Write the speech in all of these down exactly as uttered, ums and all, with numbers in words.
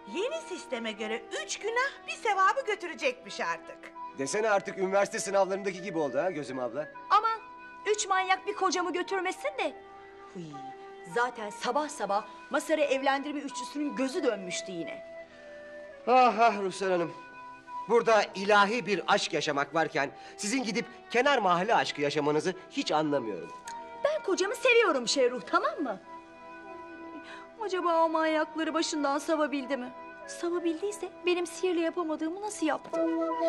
Yeni sisteme göre üç günah bir sevabı götürecekmiş artık. Desene artık üniversite sınavlarındaki gibi oldu ha Gözüm abla. Aman üç manyak bir kocamı götürmesin de. Hıy, zaten sabah sabah Masar'ı evlendirme üçlüsünün gözü dönmüştü yine. Ah ah Ruhsar Hanım. Burada ilahi bir aşk yaşamak varken sizin gidip kenar mahalle aşkı yaşamanızı hiç anlamıyorum. Ben kocamı seviyorum Şerruh, tamam mı? Acaba o manyakları başından savabildi mi? Savabildiyse benim sihirle yapamadığımı nasıl yaptı?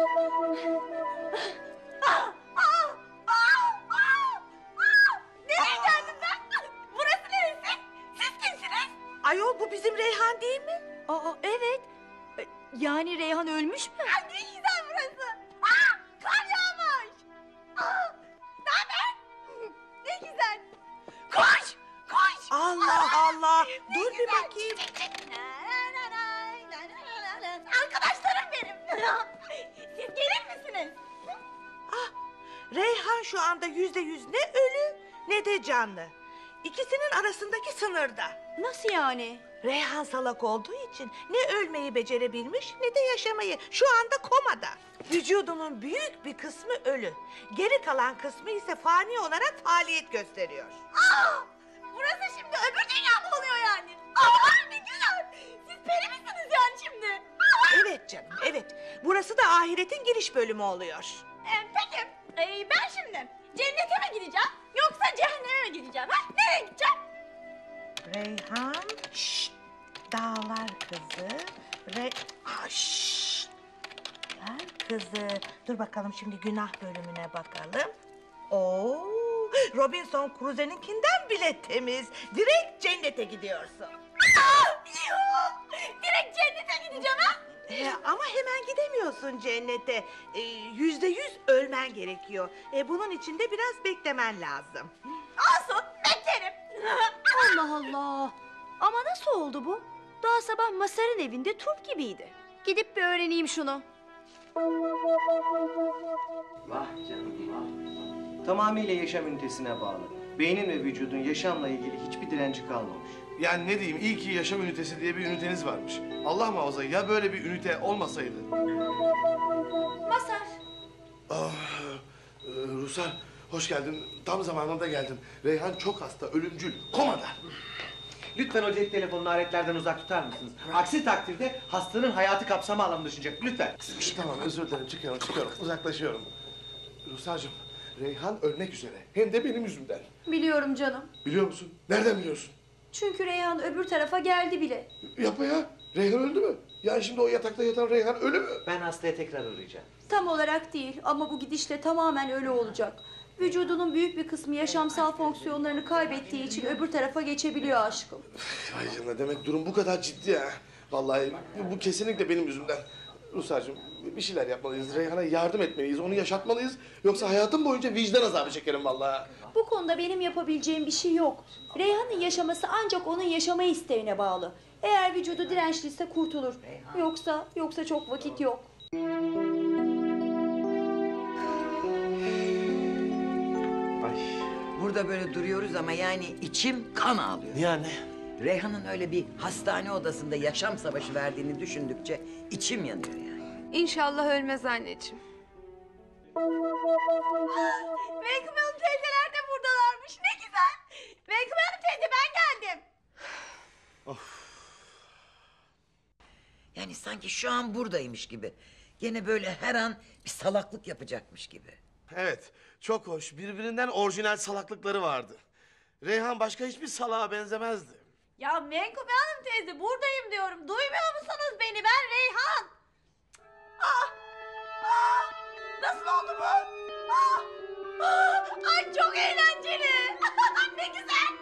Nereye geldim ben? Burası neresi? Siz kimsiniz? Ayol bu bizim Reyhan değil mi? Aa evet. E, Yani Reyhan ölmüş mü? Ay ne güzel burası. Aa, kar yağmış. Aa, ne haber? Ne güzel. Koş, koş. Allah Allah. Dur bir bakayım. Arkadaşlarım benim. Siz gelir misiniz? Ah, Reyhan şu anda yüzde yüz ne ölü ne de canlı. İkisinin arasındaki sınırda. Nasıl yani? Reyhan salak olduğu için ne ölmeyi becerebilmiş ne de yaşamayı. Şu anda komada. Vücudunun büyük bir kısmı ölü. Geri kalan kısmı ise fani olarak faaliyet gösteriyor. Aa! Burası şimdi öbür dünya mı oluyor yani? Aa, ne güzel. Siz peri misiniz yani şimdi? Evet canım, evet. Burası da ahiretin giriş bölümü oluyor. Ee, peki ee, ben şimdi cennete mi gideceğim yoksa cehenneme mi gideceğim? Ha? Nereye gideceğim? Reyhan, şşt, dağlar kızı, Re... Aa, şşt, dağlar kızı. Dur bakalım şimdi günah bölümüne bakalım. Oo, Robinson Crusoe'ninkinden bile temiz. Direkt cennete gidiyorsun. Aa, yuh! Direkt cennete gideceğim ha? Ee, ama hemen gidemiyorsun cennete. Ee, yüzde yüz ölmen gerekiyor. Ee, bunun için de biraz beklemen lazım. Olsun beklerim. Allah Allah. Ama nasıl oldu bu? Daha sabah Masar'ın evinde turp gibiydi. Gidip bir öğreneyim şunu. Vah canım vah. Tamamıyla yaşam ünitesine bağlı. Beynin ve vücudun yaşamla ilgili hiçbir direnci kalmamış. Yani ne diyeyim, iyi ki yaşam ünitesi diye bir üniteniz varmış. Allah muhafaza, ya böyle bir ünite olmasaydı? Masar. Ah, e, Rusar, hoş geldin. Tam zamanında geldin. Reyhan çok hasta, ölümcül, komada. Lütfen o cep telefonunu aletlerden uzak tutar mısınız? Aksi takdirde hastanın hayatı kapsama alanı düşünecek. Lütfen. Şişt, tamam, özür dilerim. Çıkıyorum, çıkıyorum. Uzaklaşıyorum. Rusar'cığım, Reyhan ölmek üzere. Hem de benim yüzümden. Biliyorum canım. Biliyor musun? Nereden biliyorsun? Çünkü Reyhan öbür tarafa geldi bile. Yapma ya. Reyhan öldü mü? Yani şimdi o yatakta yatan Reyhan ölü mü? Ben hastaya tekrar uğrayacağım. Tam olarak değil ama bu gidişle tamamen ölü olacak. Vücudunun büyük bir kısmı yaşamsal fonksiyonlarını kaybettiği için öbür tarafa geçebiliyor aşkım. Vay canına, demek durum bu kadar ciddi ha. Vallahi bu, bu kesinlikle benim yüzümden. Rusar'cığım bir şeyler yapmalıyız. Reyhan'a yardım etmeliyiz. Onu yaşatmalıyız. Yoksa hayatım boyunca vicdan azabı çekerim vallahi. Bu konuda benim yapabileceğim bir şey yok. Reyhan'ın yaşaması ancak onun yaşama isteğine bağlı. Eğer vücudu dirençliyse kurtulur. Yoksa, yoksa çok vakit yok. Burada böyle duruyoruz ama yani içim kan ağlıyor. Niye anne? Reyhan'ın öyle bir hastane odasında yaşam savaşı verdiğini düşündükçe içim yanıyor yani. İnşallah ölmez anneciğim. Menkıbe Hanım teyzeler de buradalarmış. Ne güzel. Menkıbe Hanım teyze ben geldim. Yani sanki şu an buradaymış gibi. Gene böyle her an bir salaklık yapacakmış gibi. Evet, çok hoş. Birbirinden orijinal salaklıkları vardı. Reyhan başka hiçbir salağa benzemezdi. Ya Menkıbe Hanım teyze buradayım diyorum. Duymuyor musunuz beni? Ben Reyhan. Aa, aa, nasıl oldu bu? Aa, aa, ay çok eğlenceli. Ne güzel.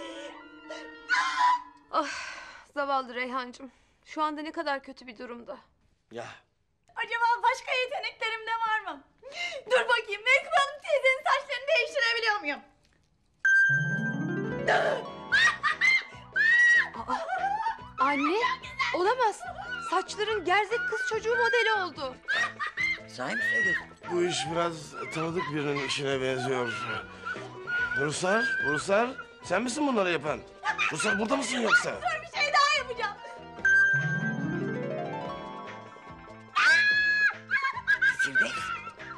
Ah, zavallı Reyhancığım. Şu anda ne kadar kötü bir durumda. Ya. Acaba başka yeteneklerim de var mı? Dur bakayım Menkıbe Hanım teyzenin saçlarını değiştirebiliyor muyum? Anne, olamaz. Saçların gerzek kız çocuğu modeli oldu. Sahi mi söylüyorsun? Bu iş biraz tanıdık birinin işine benziyor. Ruslar, Ruslar, sen misin bunları yapan? Ruslar burada mısın yoksa? Dur bir şey daha yapacağım.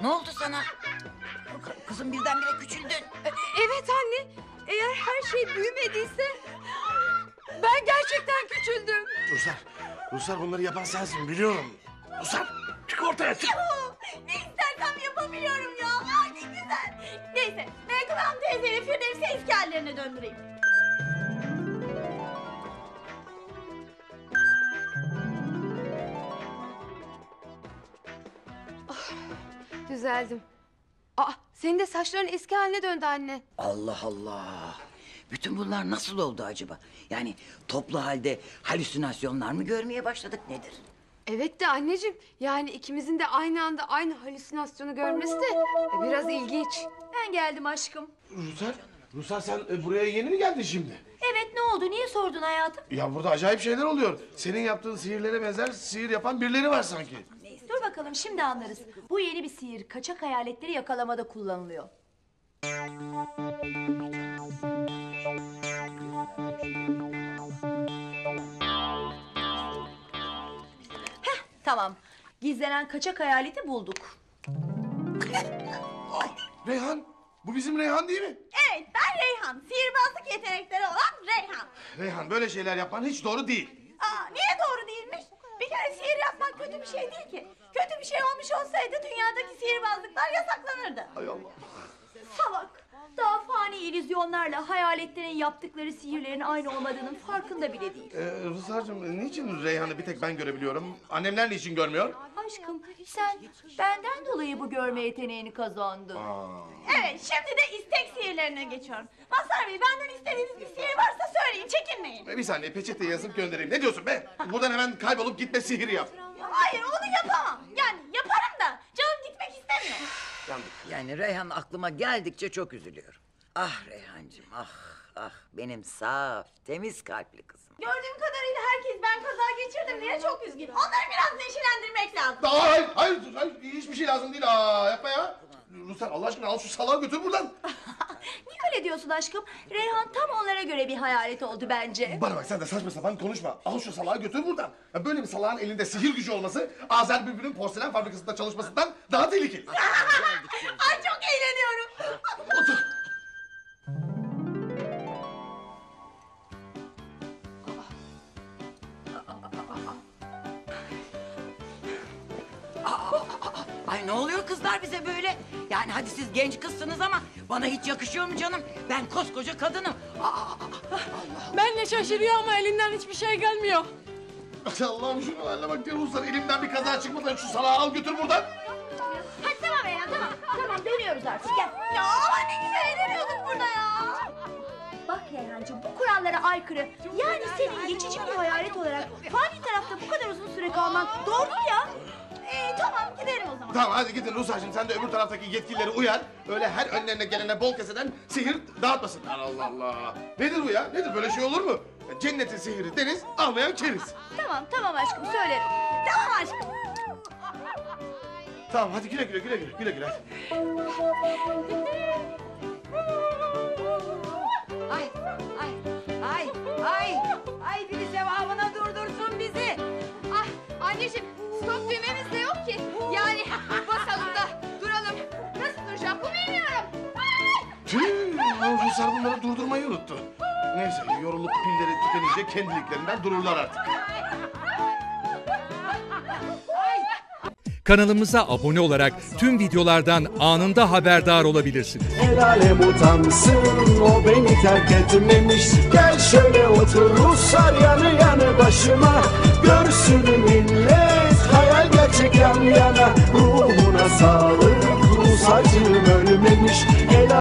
Ne oldu sana? K- Kızım birdenbire küçüldün. E- evet anne. Eğer her şey büyümediyse ben gerçekten küçüldüm. Ruslar, Ruslar bunları yapan sensin biliyorum. Ruslar, çık ortaya çık. Ne istersem yapabiliyorum ya. Aa, ne güzel. Neyse, Menkıbe Hanım teyzeyle Firdevs'i eski hallerine döndüreyim. Düzeldim. Aa, senin de saçların eski haline döndü anne. Allah Allah. Bütün bunlar nasıl oldu acaba? Yani toplu halde halüsinasyonlar mı görmeye başladık nedir? Evet de anneciğim, yani ikimizin de aynı anda aynı halüsinasyonu görmesi de biraz ilginç. Ben geldim aşkım. Ruslar, Ruslar sen e, buraya yeni mi geldin şimdi? Evet, ne oldu? Niye sordun hayatım? Ya burada acayip şeyler oluyor. Senin yaptığın sihirlere benzer sihir yapan birileri var sanki. Dur bakalım şimdi anlarız. Bu yeni bir sihir. Kaçak hayaletleri yakalamada kullanılıyor. Heh, tamam. Gizlenen kaçak hayaleti bulduk. Reyhan, bu bizim Reyhan değil mi? Evet, ben Reyhan. Sihirbazlık yetenekleri olan Reyhan. Reyhan böyle şeyler yapman hiç doğru değil. Aa, niye doğru değilmiş? Bir kere sihir yapmak kötü bir şey değil ki. Kötü bir şey olmuş olsaydı dünyadaki sihirbazlıklar yasaklanırdı. Hay Allah. Salak. Daha fani illüzyonlarla hayaletlerin yaptıkları sihirlerin aynı olmadığının farkında bile değil. Ee, Ruslarcığım niçin Reyhan'ı bir tek ben görebiliyorum? Annemler niçin görmüyor? Aşkım sen benden dolayı bu görme yeteneğini kazandın. Evet, şimdi de istek sihirlerine geçiyorum. Mazhar Bey, benden istediğiniz bir sihir varsa söyleyin, çekinmeyin. Bir saniye peçete yazıp göndereyim. Ne diyorsun be? Buradan hemen kaybolup gitme sihiri yap. Hayır, onu yapamam. Yani yaparım da canım gitmek istemiyor. Yandık. Yani Reyhan aklıma geldikçe çok üzülüyorum. Ah Reyhancığım ah ah benim saf temiz kalpli kızım. Gördüğüm kadarıyla herkes ben kaza geçirdim diye çok üzgün. Onları biraz neşelendirmek lazım. Aa, hayır, hayır, hayır, hiçbir şey lazım değil. Aa, yapma ya. Ruslar Allah aşkına al şu salağı götür buradan. Niye öyle diyorsun aşkım? Reyhan tam onlara göre bir hayalet oldu bence. Bana bak sen de saçma sapan konuşma. Al şu salağı götür buradan. Ya böyle bir salağın elinde sihir gücü olması Azer Bülbül'ün porselen fabrikasında çalışmasından daha tehlikeli. Ay çok eğleniyorum. Otur. Ay ne oluyor kızlar bize böyle? Yani hadi siz genç kızsınız ama bana hiç yakışıyor mu canım? Ben koskoca kadınım. Aa, aa, aa. Ben de şaşırıyor ama elinden hiçbir şey gelmiyor. Allah'ım şunu haline bak ya Ruslar elimden bir kaza çıkmadan şu salağı al götür buradan. Hadi tamam Reyhan, tamam. Tamam dönüyoruz artık gel. Ya ama ne güzel eğleniyorduk burada ya. Bak Reyhancığım bu kurallara aykırı. Yani senin geçici bir hayalet olarak fani tarafta bu kadar uzun süre kalman doğru mu ya? Ee, tamam gidelim o zaman. Tamam hadi gidin Ruslar'cığım sen de öbür taraftaki yetkilileri uyar. Öyle her önlerine gelene bol keseden sihir dağıtmasınlar. Allah Allah. Nedir bu ya? Nedir böyle şey olur mu? Ya cennetin sihiri deniz, almayan keriz. Tamam tamam aşkım söylerim. Tamam aşkım. Tamam hadi güle güle güle güle güle güle. Ay ay ay ay ay biri sevabına durdursun bizi. Ah anneciğim, stop düğmemiz de yok ki. Yani basalım da duralım. Nasıl duracağım bu bilmiyorum. Tüh, lan Ruslar bunları durdurmayı unuttu. Neyse yorulup pilleri tükenince kendiliklerinden dururlar artık. Kanalımıza abone olarak tüm videolardan anında haberdar olabilirsiniz. El alem utansın o beni terk etmemiş. Gel şöyle otur Ruslar yanı yanı başıma. Görsün millet